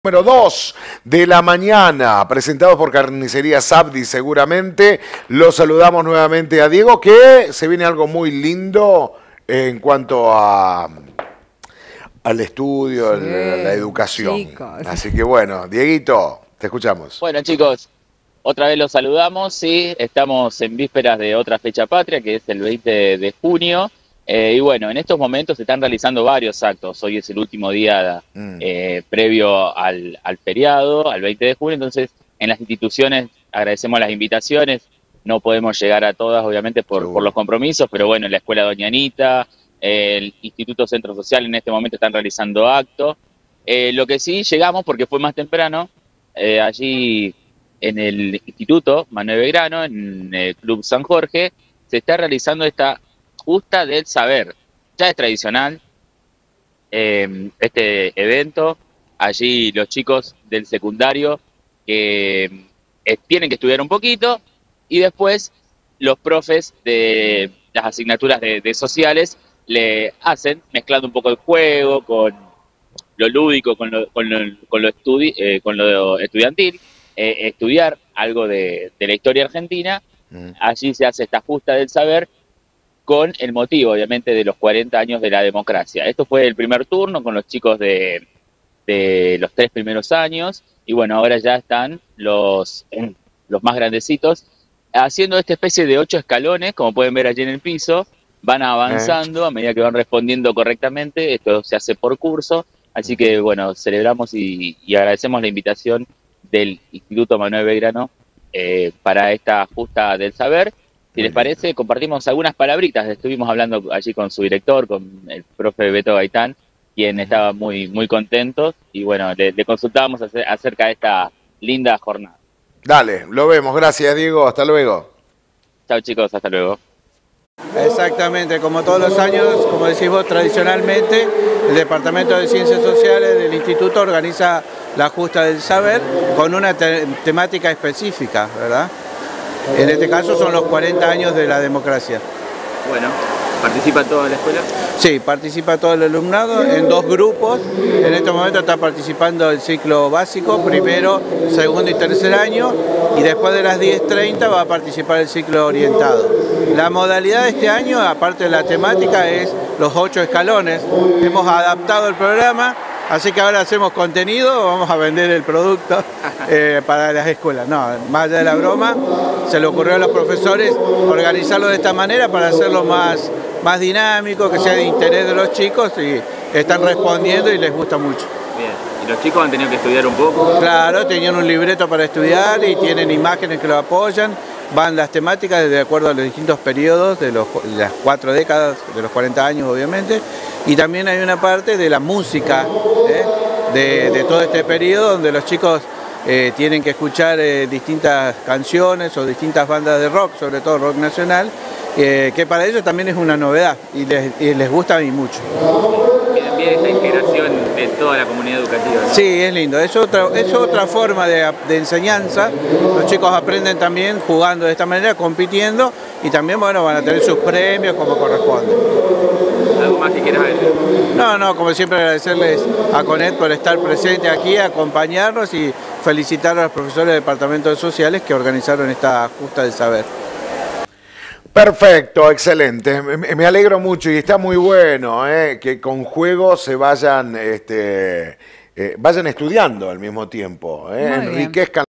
Número 2 de la mañana, presentado por Carnicería Sabdi seguramente. Lo saludamos nuevamente a Diego, que se viene algo muy lindo en cuanto al estudio, Sí, la educación. chicos. Así que bueno, Dieguito, te escuchamos. Bueno, chicos, otra vez los saludamos. Sí, estamos en vísperas de otra fecha patria, que es el 20 de junio. Y bueno, en estos momentos se están realizando varios actos. Hoy es el último día previo al feriado, al 20 de junio. Entonces, en las instituciones agradecemos las invitaciones. No podemos llegar a todas, obviamente, por los compromisos, pero bueno, en la Escuela Doña Anita, el Instituto Centro Social en este momento están realizando actos. Lo que sí llegamos, porque fue más temprano, allí en el Instituto Manuel Belgrano, en el Club San Jorge, se está realizando esta Justa del Saber. Ya es tradicional este evento. Allí los chicos del secundario que tienen que estudiar un poquito y después los profes de las asignaturas de sociales le hacen, mezclando un poco el juego con lo lúdico, con lo estudiantil, estudiar algo de la historia argentina. Allí se hace esta Justa del Saber con el motivo, obviamente, de los 40 años de la democracia. Esto fue el primer turno con los chicos de los 3 primeros años, y bueno, ahora ya están los más grandecitos, haciendo esta especie de 8 escalones, como pueden ver allí en el piso. Van avanzando a medida que van respondiendo correctamente. Esto se hace por curso, así que bueno, celebramos y agradecemos la invitación del Instituto Manuel Belgrano para esta Justa del Saber. Si les parece, compartimos algunas palabritas. Estuvimos hablando allí con su director, con el profe Beto Gaitán, quien estaba muy contento. Y bueno, le consultábamos acerca de esta linda jornada. Dale, lo vemos. Gracias, Diego. Hasta luego. Chao, chicos. Hasta luego. Exactamente, como todos los años, como decís vos, tradicionalmente, el Departamento de Ciencias Sociales del Instituto organiza la Justa del Saber con una temática específica, ¿verdad? En este caso son los 40 años de la democracia. Bueno, ¿participa toda la escuela? Sí, participa todo el alumnado en 2 grupos. En este momento está participando el ciclo básico, primero, segundo y tercer año, y después de las 10:30 va a participar el ciclo orientado. La modalidad de este año, aparte de la temática, es los 8 escalones. Hemos adaptado el programa, así que ahora hacemos contenido, vamos a vender el producto para las escuelas. No, más allá de la broma, se le ocurrió a los profesores organizarlo de esta manera para hacerlo más dinámico, que sea de interés de los chicos, y están respondiendo y les gusta mucho. Bien, ¿y los chicos han tenido que estudiar un poco? Claro, tenían un libreto para estudiar y tienen imágenes que lo apoyan. Van las temáticas de acuerdo a los distintos periodos de las 4 décadas, de los 40 años obviamente, y también hay una parte de la música de todo este periodo donde los chicos tienen que escuchar distintas canciones o distintas bandas de rock, sobre todo rock nacional, que para ellos también es una novedad y les gusta a mí mucho. Bien esta integración de toda la comunidad educativa, ¿no? Sí, es lindo, es otra forma de enseñanza. Los chicos aprenden también jugando de esta manera, compitiendo, y también bueno, van a tener sus premios como corresponde. ¿Algo más que quieras decir? No, como siempre agradecerles a CONET por estar presente aquí, acompañarnos y felicitar a los profesores del Departamento de Sociales que organizaron esta Justa del Saber. Perfecto, excelente. Me alegro mucho y está muy bueno que con juegos se vayan estudiando al mismo tiempo. Enriquezcan